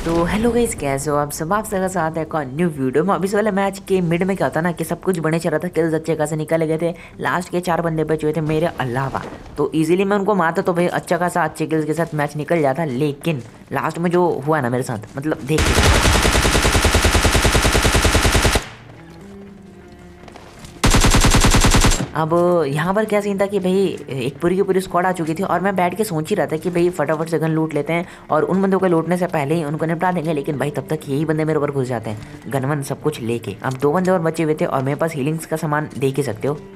तो hello guys, कैसे हो आप सब। आप सबका साथ है एक न्यू वीडियो में। अभी से वाले मैच के मिड में क्या होता ना कि सब कुछ बने चल रहा था, किल्स अच्छे खासे निकाले गए थे। लास्ट के 4 बंदे बचे हुए थे मेरे अलावा, तो इजीली मैं उनको मारता तो भाई अच्छा खासा अच्छे किल्स के साथ मैच निकल जाता। लेकिन लास्ट में जो हुआ ना मेरे साथ, मतलब देख के अब यहाँ पर क्या सीन था कि भाई एक पूरी की पूरी स्क्वाड आ चुकी थी और मैं बैठ के सोच ही रहा था कि भाई फटाफट से गन लूट लेते हैं और उन बंदों को लूटने से पहले ही उनको निपटा देंगे। लेकिन भाई तब तक यही बंदे मेरे ऊपर घुस जाते हैं गन वन सब कुछ लेके। अब 2 बंदे और बचे हुए थे और मेरे पास हीलिंग्स का सामान देख ही सकते हो।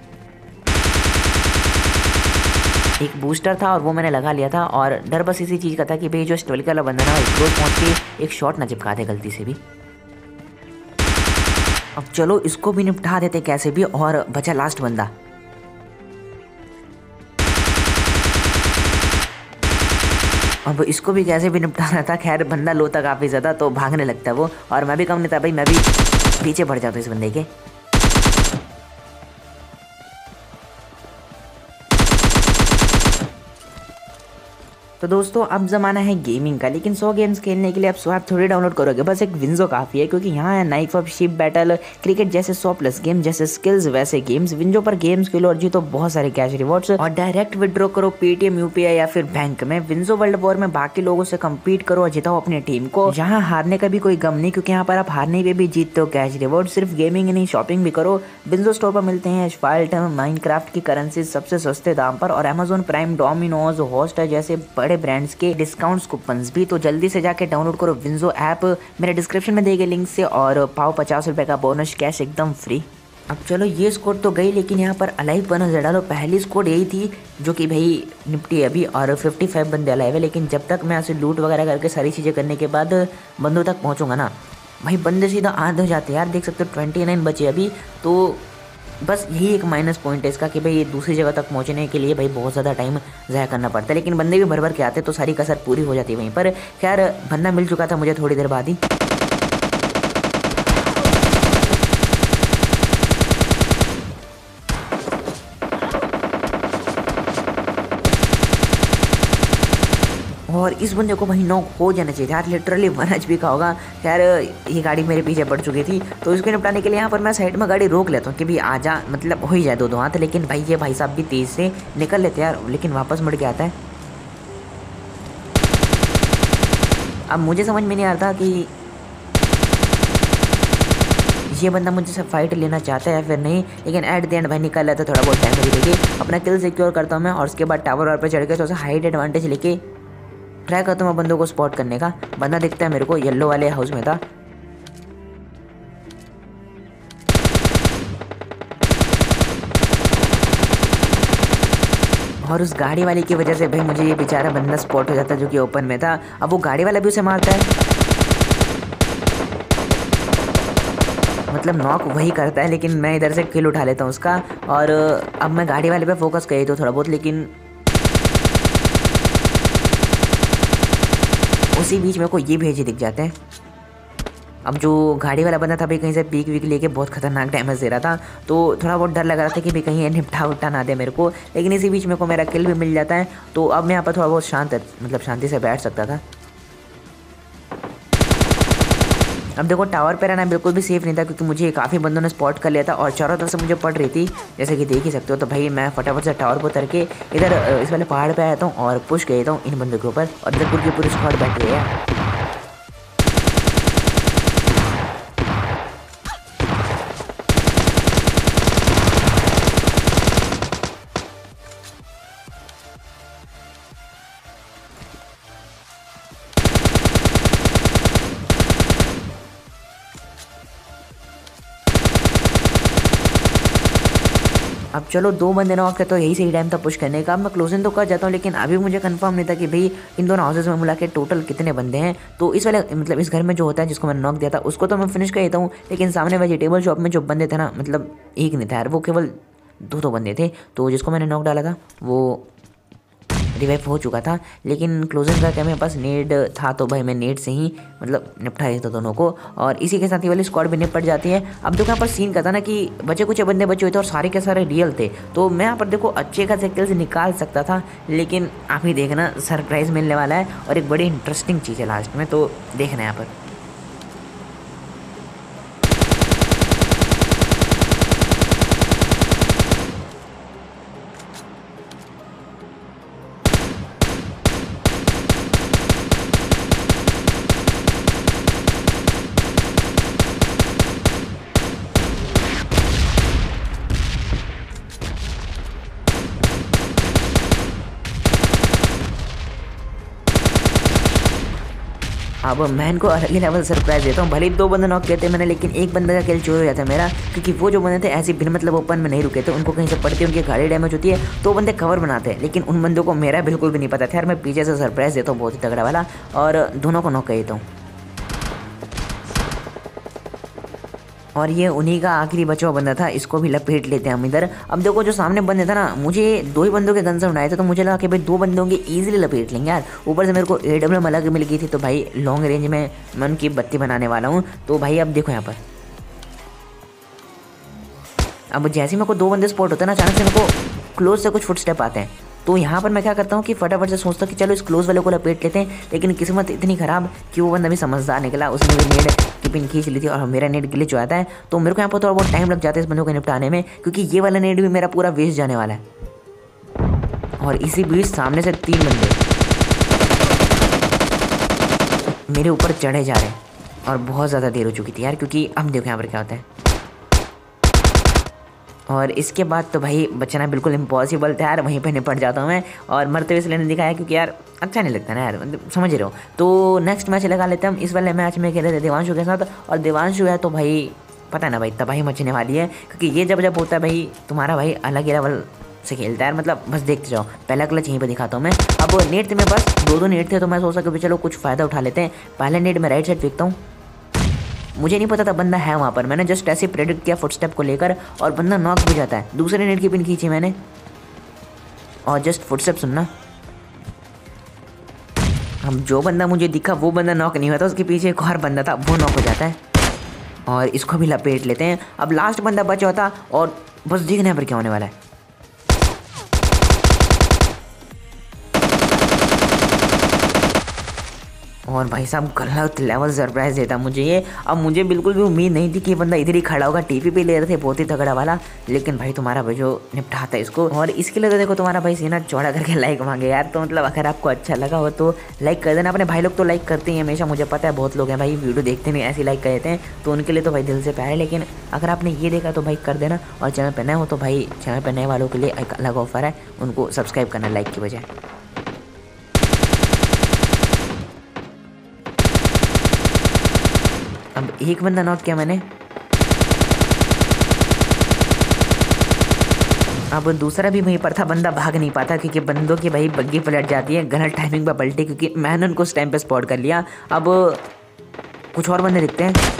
एक बूस्टर था और वो मैंने लगा लिया था और डर बस इसी चीज़ का था कि भाई जो स्टोलिक वाला बंदा ना क्लोज पहुँच के एक शॉट ना चिपका दे गलती से भी। अब चलो इसको भी निपटा देते कैसे भी, और बचा लास्ट बंदा। अब इसको भी कैसे भी निपटाना था। खैर बंदा लो था काफ़ी ज़्यादा, तो भागने लगता है वो, और मैं भी कम नहीं था भाई, मैं भी पीछे पड़ जाता हूँ इस बंदे के। तो दोस्तों अब ज़माना है गेमिंग का, लेकिन 100 गेम्स खेलने के लिए आप स्वैप थोड़ी डाउनलोड करोगे, बस एक विंजो काफ़ी है। क्योंकि यहाँ है knife off ship battle, cricket जैसे 100+ गेम, जैसे स्किल्स वैसे गेम्स। विंजो पर गेम्स खेलो और जीतो बहुत सारे कैश रिवॉर्ड्स, और डायरेक्ट विड्रॉ करो पेटीएम, यूपीआई या फिर बैंक में। विंजो वर्ल्ड वॉर में बाकी लोगों से कम्पीट करो और जिताओ अपनी टीम को। यहाँ हारने का भी कोई गम नहीं, क्योंकि यहाँ पर आप हारने पे भी जीतते हो कैश रिवॉर्ड। सिर्फ गेमिंग ही नहीं, शॉपिंग भी करो। विंजो स्टोर पर मिलते हैं एस्फाल्ट, माइनक्राफ्ट की करेंसी सबसे सस्ते दाम पर, और अमेजोन प्राइम, डोमिनोज, हॉटस्टार जैसे बड़े ब्रांड्स के डिस्काउंट्स कूपन्स भी। तो जल्दी से जाके डाउनलोड करो विंजो ऐप, मेरे डिस्क्रिप्शन में दिए गए लिंक से, और पाओ 50 रुपये का बोनस कैश एकदम फ्री। अब चलो ये स्कोर तो गई, लेकिन यहाँ पर अलाइव बोनस डालो। पहली स्कोर यही थी जो कि भाई निपटी अभी, और 55 बंदे अलाइव है। लेकिन जब तक मैं ऐसे लूट वगैरह करके सारी चीज़ें करने के बाद बंदों तक पहुँचूंगा ना भाई, बंदे सीधा आधे हो जाते हैं यार। देख सकते हो 29 बचे अभी। तो बस यही एक माइनस पॉइंट है इसका कि भाई ये दूसरी जगह तक पहुंचने के लिए भाई बहुत ज़्यादा टाइम ज़ाया करना पड़ता है। लेकिन बंदे भी भर भर के आते तो सारी कसर पूरी हो जाती है वहीं पर। खैर बंदा मिल चुका था मुझे थोड़ी देर बाद ही। और इस बंदे को भाई नॉक हो जाना चाहिए यार, लिटरली 1 HP का होगा। खैर ये गाड़ी मेरे पीछे पड़ चुकी थी, तो इसको निपटाने के लिए यहाँ पर मैं साइड में गाड़ी रोक लेता हूँ कि भाई आजा, मतलब हो ही जाए 2-2 हाथ। लेकिन भाई ये भाई साहब भी तेज़ से निकल लेते यार, लेकिन वापस मुड़ के आता है। अब मुझे समझ में नहीं आ रहा कि ये बंदा मुझे से फाइट लेना चाहता है या फिर नहीं, लेकिन एट द एंड भाई निकल लेता है। थोड़ा बहुत डैमेज लेके अपना किल सिक्योर करता हूँ मैं, और उसके बाद टावर पर चढ़ के थोड़ा सा हाइट एडवांटेज लेके ट्राई करता हूँ मैं बंदों को स्पॉट करने का। बंदा दिखता है मेरे को, येलो वाले हाउस में था। और उस गाड़ी वाले की वजह से भाई मुझे ये बेचारा बंदा स्पॉट हो जाता है जो कि ओपन में था। अब वो गाड़ी वाला भी उसे मारता है, मतलब नॉक वही करता है, लेकिन मैं इधर से किल उठा लेता हूँ उसका। और अब मैं गाड़ी वाले पे फोकस कर तो थोड़ा बहुत, लेकिन उसी बीच मेरे को ये भेजे दिख जाते हैं। अब जो गाड़ी वाला बंदा था भाई कहीं से पीक वीक लेके बहुत खतरनाक डैमेज दे रहा था, तो थोड़ा बहुत डर लग रहा था कि भाई कहीं ये निपटा उठा ना दे मेरे को। लेकिन इसी बीच मेरे को मेरा किल भी मिल जाता है, तो अब मैं यहाँ पर थोड़ा बहुत शांति से बैठ सकता था। अब देखो टावर पर रहना बिल्कुल भी सेफ नहीं था, क्योंकि मुझे काफ़ी बंदों ने स्पॉट कर लिया था और चारों तरफ से मुझे पड़ रही थी, जैसे कि देख ही सकते हो। तो भाई मैं फटाफट से टावर पर उतर के इधर इस वाले पहाड़ पे आया था और पुश कर देता हूँ इन बंदों के ऊपर, और इधर पूरी की पूरी स्क्वाड बैठ गई है। अब चलो 2 बंदे नॉक है, तो यही सही टाइम था पुश करने का। अब मैं क्लोजिंग तो कर जाता हूँ, लेकिन अभी मुझे कंफर्म नहीं था कि भाई इन दोनों हाउसेस में मिला के टोटल कितने बंदे हैं। तो इस वाले मतलब इस घर में जो होता है जिसको मैंने नॉक दिया था उसको तो मैं फिनिश कर देता हूँ, लेकिन सामने वेजिटेबल शॉप में जो बंदे थे ना, मतलब एक नहीं था यार, वो केवल 2 बंदे थे। तो जिसको मैंने नॉक डाला था वो रिवाइव हो चुका था, लेकिन क्लोजर का क्या मेरे पास नेड था तो भाई मैं नेड से ही मतलब निपटा देता दोनों को। और इसी के साथ ये वाली स्क्वाड भी निपट जाती है। अब देखो यहाँ पर सीन का था ना कि बचे कुछ बंदे बचे हुए थे और सारे के सारे रियल थे, तो मैं यहाँ पर देखो अच्छे खासे किल्स निकाल सकता था, लेकिन आप ही देखना सरप्राइज़ मिलने वाला है और एक बड़ी इंटरेस्टिंग चीज़ है लास्ट में, तो देखना यहाँ पर। अब मैं इनको अलग ही लेवल सरप्राइज देता हूँ। भले ही 2 बंदे नॉक किए थे मैंने, लेकिन एक बंदे का किल चोरी हो जाता है मेरा, क्योंकि वो जो बंदे थे ऐसे बिन मतलब ओपन में नहीं रुके थे, उनको कहीं से पड़ती है, उनकी गाड़ी डैमेज होती है तो बंदे कवर बनाते हैं, लेकिन उन बंदों को मेरा बिल्कुल भी नहीं पता था यार। मैं पीछे से सरप्राइज देता हूँ बहुत ही तगड़ा वाला और दोनों को नॉक कर देता हूँ। और ये उन्हीं का आखिरी बचा हुआ बंदा था, इसको भी लपेट लेते हैं हम इधर। अब देखो जो सामने बंदे था ना, मुझे 2 ही बंदों के गन से उड़ाए थे, तो मुझे लगा कि भाई 2 बंदे होंगे ईजिली लपेट लेंगे यार। ऊपर से मेरे को AWM अलग मिल गई थी, तो भाई लॉन्ग रेंज में मैं उनकी बत्ती बनाने वाला हूँ। तो भाई अब देखो यहाँ पर, अब जैसे मेरे को 2 बंदे स्पॉट होते हैं ना, अचानक से मेरे को क्लोज से कुछ फुटस्टेप आते हैं, तो यहाँ पर मैं क्या करता हूँ कि फटाफट से सोचता हूँ कि चलो इस क्लोज वाले को लपेट लेते हैं, लेकिन किस्मत इतनी ख़राब कि वो बंदा भी समझदार निकला, उसने भी नेड की पिन खींच ली थी और मेरा नेड ग्लिच हो जाता है, तो मेरे को यहाँ पर थोड़ा बहुत टाइम लग जाता है इस बंदे को निपटाने में, क्योंकि ये वाला नेड भी मेरा पूरा वेस्ट जाने वाला है। और इसी बीच सामने से 3 बंदे मेरे ऊपर चढ़े जा रहे हैं और बहुत ज़्यादा देर हो चुकी थी यार, क्योंकि अब देखो यहाँ पर क्या होता है। और इसके बाद तो भाई बचना बिल्कुल इम्पॉसिबल था यार, वहीं पे निपट जाता हूँ मैं। और मरते हुए इसलिए नहीं दिखाया क्योंकि यार अच्छा नहीं लगता ना यार, मतलब समझ रहे हो। तो नेक्स्ट मैच लगा लेते हैं हम। इस वाले मैच में खेले थे देवांशु के साथ, और देवांशु है तो भाई पता है ना भाई तबाही मचने वाली है, क्योंकि ये जब होता है भाई तुम्हारा भाई अलग ही लेवल से खेलता है, मतलब बस देखते जाओ। पहला क्लच यहीं पे दिखाता हूँ मैं। अब नेट थे मेरे पास, 2 नेट थे, तो मैं सोच सका चलो कुछ फ़ायदा उठा लेते हैं। पहले नेट में राइट साइड देखता हूँ, मुझे नहीं पता था बंदा है वहाँ पर, मैंने जस्ट ऐसे प्रेडिक्ट किया फुटस्टेप को लेकर और बंदा नॉक भी जाता है। दूसरे नेट की पिन खींची मैंने और जस्ट फुटस्टेप सुनना, अब जो बंदा मुझे दिखा वो बंदा नॉक नहीं हुआ था, उसके पीछे एक और बंदा था, वो नॉक हो जाता है और इसको भी लपेट लेते हैं। अब लास्ट बंदा बचा होता और बस देखने पर क्या होने वाला है। और भाई साहब गलत लेवल सरप्राइज देता मुझे ये। अब मुझे बिल्कुल भी उम्मीद नहीं थी कि बंदा इधर ही खड़ा होगा, टीपी पे ले रहे थे बहुत ही तगड़ा वाला, लेकिन भाई तुम्हारा भाई जो निपटाता है इसको। और इसके लिए तो देखो तुम्हारा भाई सीना चौड़ा करके लाइक मांगे यार, तो मतलब अगर आपको अच्छा लगा हो तो लाइक कर देना। अपने भाई लोग तो लाइक करते हैं हमेशा, मुझे पता है बहुत लोग हैं भाई वीडियो देखते नहीं ऐसे लाइक कर देते हैं, तो उनके लिए तो भाई दिल से प्यार है। लेकिन अगर आपने ये देखा तो भाई कर देना, और चैनल पर नए हो तो भाई चैनल पर नए वालों के लिए एक अलग ऑफर है, उनको सब्सक्राइब करना लाइक की बजाय। अब एक बंदा नॉक किया मैंने, अब दूसरा भी वहीं पर था, बंदा भाग नहीं पाता क्योंकि बंदों की भाई बग्गी पलट जाती है, गलत टाइमिंग पर पलटी, क्योंकि मैंने उनको उस टाइम पे स्पॉट कर लिया। अब कुछ और बंदे दिखते हैं,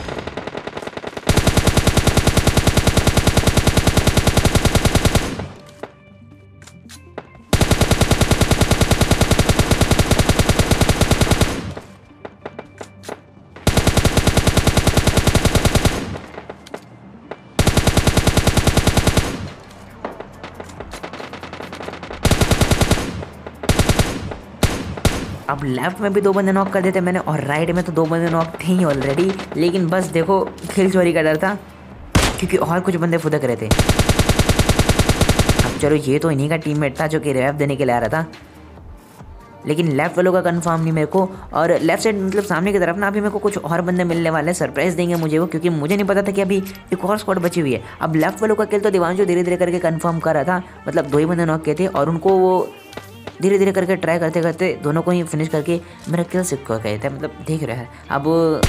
अब लेफ्ट में भी 2 बंदे नॉक कर देते मैंने, और राइट में तो 2 बंदे नॉक थे ही ऑलरेडी, लेकिन बस देखो किल चोरी का डर था क्योंकि और कुछ बंदे फुदक रहे थे। अब चलो ये तो इन्हीं का टीममेट था जो कि रिवाइव देने के लिए आ रहा था, लेकिन लेफ्ट वालों का कंफर्म नहीं मेरे को। और लेफ्ट साइड मतलब सामने की तरफ ना अभी मेरे को कुछ और बंदे मिलने वाले हैं, सरप्राइज देंगे मुझे वो, क्योंकि मुझे नहीं पता था कि अभी एक और स्क्वाड बची हुई है। अब लेफ्ट वालों का किल तो देवांशु धीरे धीरे करके कंफर्म कर रहा था, मतलब 2 ही बंदे नॉक किए थे और उनको वो धीरे धीरे करके ट्राई करते करते दोनों को ही फिनिश करके मेरा किल सिक्का गए थे, मतलब देख रहे हैं। अब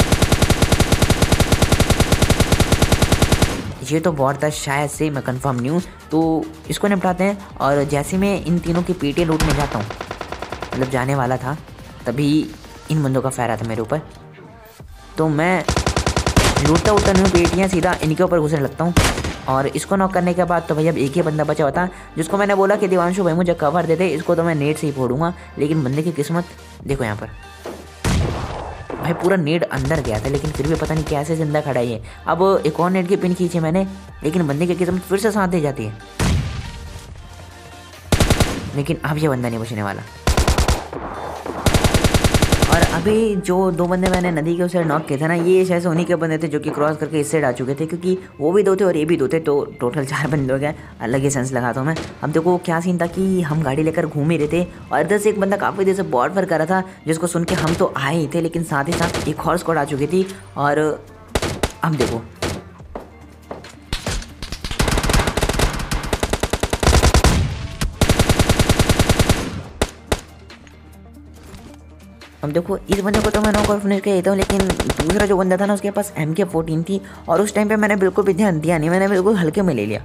ये तो बहुत था शायद से, मैं कंफर्म नहीं हूँ, तो इसको निपटाते हैं। और जैसे मैं इन तीनों की पेटियाँ लूटने जाता हूँ, मतलब जाने वाला था, तभी इन बंदों का फायर आता मेरे ऊपर, तो मैं लूटता नहीं हूँ पेटियाँ, सीधा इनके ऊपर घुसने लगता हूँ और इसको नॉक करने के बाद तो भाई अब एक ही बंदा बचा हुआ था, जिसको मैंने बोला कि दिवांशु भाई मुझे कवर दे दे, इसको तो मैं नेट से ही फोड़ूंगा। लेकिन बंदे की किस्मत देखो यहाँ पर, भाई पूरा नेट अंदर गया था, लेकिन फिर भी पता नहीं कैसे जिंदा खड़ा है। अब एक और नेट की पिन खींची मैंने, लेकिन बंदे की किस्मत फिर से साथ दे जाती है। लेकिन अब ये बंदा नहीं बचने वाला। और अभी जो 2 बंदे मैंने नदी के उस साइड नॉक किए थे ना, ये शायद उन्हीं के बंदे थे जो कि क्रॉस करके इस साइड आ चुके थे, क्योंकि वो भी 2 थे और ये भी 2 थे, तो टोटल 4 बंदे हो गए। अलग ही सेंस लगाता हूँ मैं। अब देखो क्या सीन था कि हम गाड़ी लेकर घूम ही रहे थे और इधर से एक बंदा काफ़ी देर से बॉट पर कर रहा था, जिसको सुन के हम तो आए ही थे, लेकिन साथ ही साथ एक और स्क्वाड आ चुकी थी। और अब देखो इस बंदे को तो मैं नॉक और फिनिश कर देता हूँ, लेकिन दूसरा जो बंदा था ना, उसके पास MK14 थी और उस टाइम पे मैंने बिल्कुल भी ध्यान दिया नहीं, मैंने बिल्कुल हल्के में ले लिया।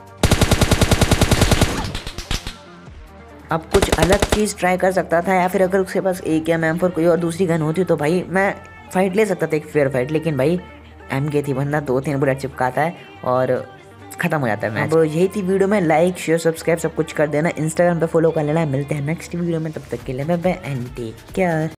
अब कुछ अलग चीज़ ट्राई कर सकता था, या फिर अगर उसके पास AK या M4 कोई और दूसरी गन होती तो भाई मैं फाइट ले सकता था, एक फेयर फाइट। लेकिन भाई MK थी, बंदा 2-3 बुलेट चिपकाता है और ख़त्म हो जाता है मैच। अब यही थी वीडियो में, लाइक शेयर सब्सक्राइब सब कुछ कर देना, इंस्टाग्राम पे फॉलो कर लेना। मिलते हैं नेक्स्ट वीडियो में, तब तक के लिए bye bye and take care.